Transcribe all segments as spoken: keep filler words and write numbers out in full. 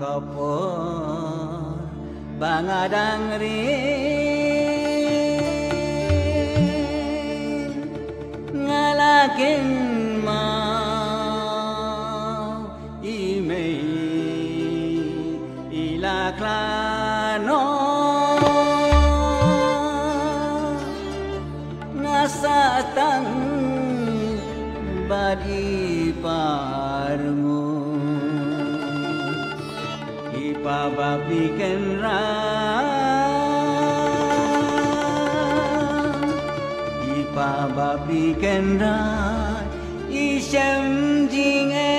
kapor bangadang rin ngalakin mau imei ilaklano ngasatang badi parmu ipababiken ra ipababiken ra isem jinge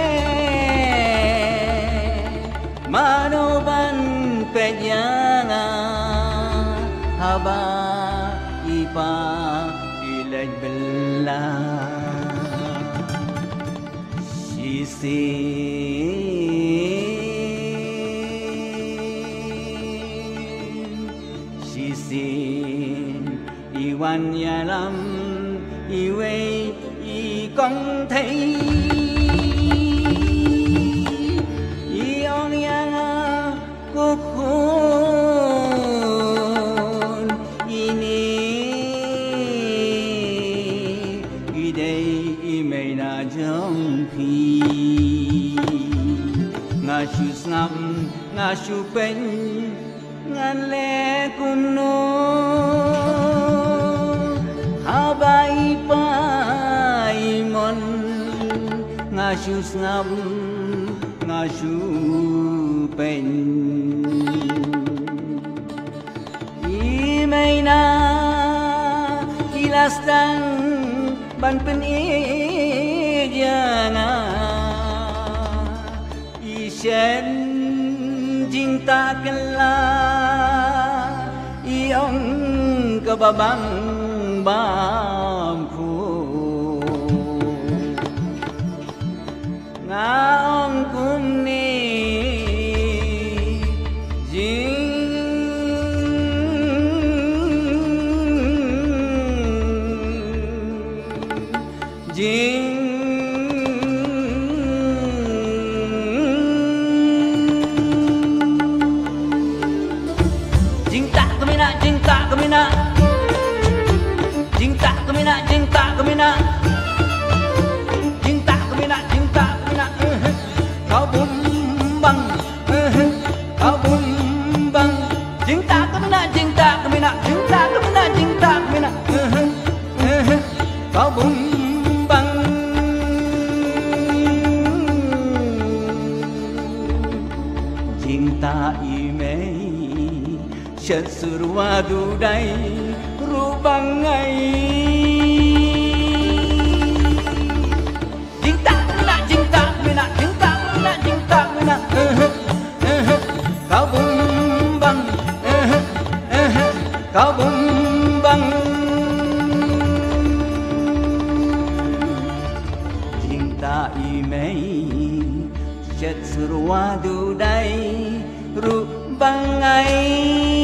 manoban penyanga haba ipa ilaj bella Shisin Shisin Iwan yalam Iwe I kong thấy Iong yang kukun Ini Idei imei na jong phi Nga shu snam Nga shu pen Ngan le kuno Habai pai mon Nga shu snam Nga shu pen Imei na Kilas dan ban pen ijana Isyen cinta kela Iong kebabang bamku Ngaong kumni Jing Cinta kemina, cinta kemina Cinta kemina, cinta kemina Cinta kemina, cinta kemina Kau bumbang Kau bumbang Cinta kemina, cinta kemina Cinta kemina, cinta kemina Kau bumbang Cinta imei Syed surwa dudai rubangai Cinta kena, cinta kena, cinta kena, cinta kena Kau bumbang Kau bumbang Cinta imei Syed surwa dudai rubangai